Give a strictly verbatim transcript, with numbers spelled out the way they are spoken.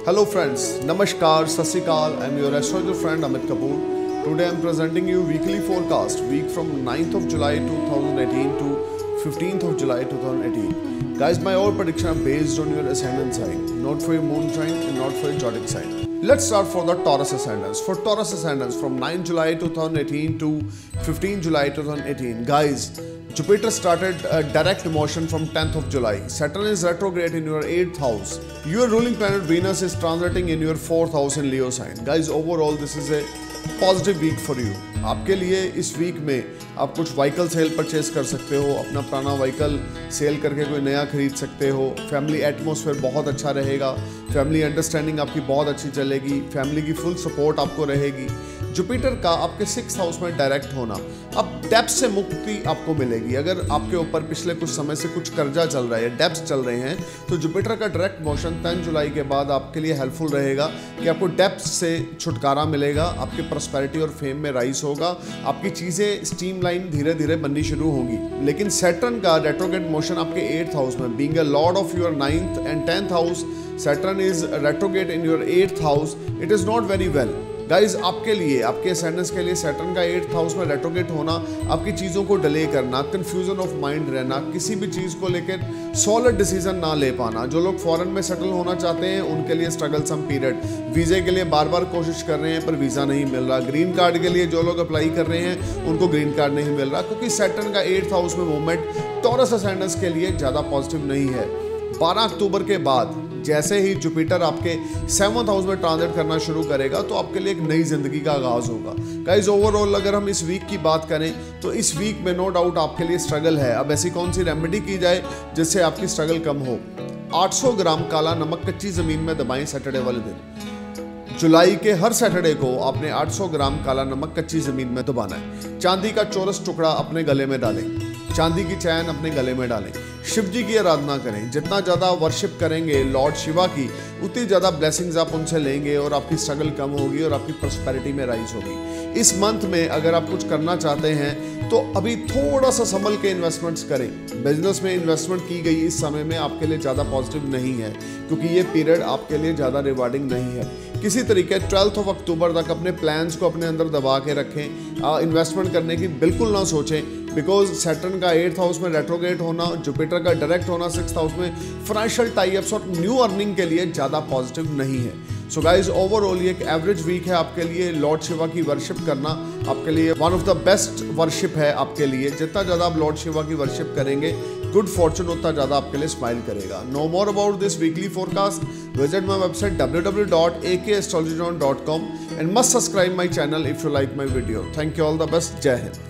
Hello friends, Namaskar, Sasrikal, I am your astrologer friend Amit Kapoor. Today I am presenting you weekly forecast, week from ninth of July two thousand eighteen to fifteenth of July two thousand eighteen. Guys, my all predictions are based on your ascendant sign, not for your moon sign and not for your zodiac sign. Let's start for the Taurus Ascendants. For Taurus Ascendants from ninth July two thousand eighteen to fifteenth July two thousand eighteen, guys, Jupiter started a direct motion from tenth of July. Saturn is retrograde in your eighth house. Your ruling planet Venus is transiting in your fourth house in Leo sign. Guys, overall this is a positive week for you. आपके लिए इस week में आप कुछ vehicle cell purchase कर सकते हो, अपना पुराना व्हीकल सेल करके कोई नया खरीद सकते हो. फैमिली एटमॉस्फेयर बहुत अच्छा रहेगा, फैमिली अंडरस्टैंडिंग आपकी बहुत अच्छी चलेगी, फैमिली की फुल सपोर्ट आपको रहेगी. जुपिटर का आपके सिक्स हाउस में डायरेक्ट होना, अब डेप्थ से मुक्ति आपको मिलेगी. अगर आपके ऊपर पिछले कुछ समय से कुछ कर्जा चल रहा है, डेप्थ चल रहे हैं, तो जुपिटर का डायरेक्ट मोशन टेंथ जुलाई के बाद आपके लिए हेल्पफुल रहेगा कि आपको डेप्थ से छुटकारा मिलेगा, आपके प्रॉस्पेरिटी और फेम में राइज होगा, आपकी चीज़ें स्ट्रीमलाइन धीरे धीरे बननी शुरू होंगी. लेकिन सैटर्न का रेट्रोग्रेड मोशन आपके एट्थ हाउस में, being a lord of your ninth and tenth house, Saturn is retrograde in your eighth house. It is not very well. Guys, आपके लिए, आपके असेंडेंस के लिए सैटर्न का एट्थ हाउस में रेट्रोग्रेड होना आपकी चीज़ों को डिले करना, कंफ्यूजन ऑफ माइंड रहना, किसी भी चीज़ को लेकर सॉलिड डिसीजन ना ले पाना. जो लोग फॉरेन में सेटल होना चाहते हैं उनके लिए स्ट्रगल सम पीरियड. वीज़े के लिए बार बार कोशिश कर रहे हैं पर वीज़ा नहीं मिल रहा. ग्रीन कार्ड के लिए जो लोग अप्लाई कर रहे हैं उनको ग्रीन कार्ड नहीं मिल रहा, क्योंकि सैटर्न का एट्थ हाउस में मूवमेंट टॉरस असेंडेंस के लिए ज़्यादा पॉजिटिव नहीं है. बारह अक्टूबर के बाद जैसे ही जुपिटर आपके सेवंथ हाउस में ट्रांजिट करना शुरू करेगा तो आपके लिए एक नई जिंदगी का आगाज होगा. गाइज, ओवरऑल अगर हम इस वीक की बात करें तो इस वीक में नो डाउट आपके लिए स्ट्रगल है. अब ऐसी कौन सी रेमेडी की जाए जिससे आपकी स्ट्रगल कम हो? आठ सौ ग्राम काला नमक कच्ची जमीन में दबाएं सैटरडे वाले दिन. जुलाई के हर सैटरडे को आपने आठ सौ ग्राम काला नमक कच्ची जमीन में दबाना है. चांदी का चौरस टुकड़ा अपने गले में डालें, चांदी की चैन अपने गले में डालें. शिव जी की आराधना करें. जितना ज़्यादा वर्शिप करेंगे लॉर्ड शिवा की, उतनी ज़्यादा ब्लेसिंग्स आप उनसे लेंगे और आपकी स्ट्रगल कम होगी और आपकी प्रॉस्पेरिटी में राइज होगी. इस मंथ में अगर आप कुछ करना चाहते हैं तो अभी थोड़ा सा संभल के इन्वेस्टमेंट्स करें. बिजनेस में इन्वेस्टमेंट की गई इस समय में आपके लिए ज़्यादा पॉजिटिव नहीं है, क्योंकि ये पीरियड आपके लिए ज़्यादा रिवार्डिंग नहीं है. किसी तरीके ट्वेल्थ ऑफ अक्टूबर तक अपने प्लान्स को अपने अंदर दबा के रखें. इन्वेस्टमेंट करने की बिल्कुल ना सोचें, बिकॉज सैटर्न का एट्थ हाउस में रेट्रोग्रेड होना, जुपिटर का डायरेक्ट होना सिक्स्थ हाउस में फाइनेंशियल टाइप्स और न्यू अर्निंग के लिए ज़्यादा पॉजिटिव नहीं है. सो गाइज, ओवरऑल ये एक एवरेज वीक है आपके लिए. लॉर्ड शिवा की वर्शिप करना आपके लिए one of the best worship है आपके लिए. जितना ज़्यादा आप लॉर्ड शिवा की वर्शिप करेंगे, गुड फॉर्चून उतना ज़्यादा आपके लिए स्माइल करेगा. Know more about this weekly forecast, visit my website W W W dot A K astrologer dot com and must subscribe my channel if you like my video. Thank you, all the best. जय हिंद.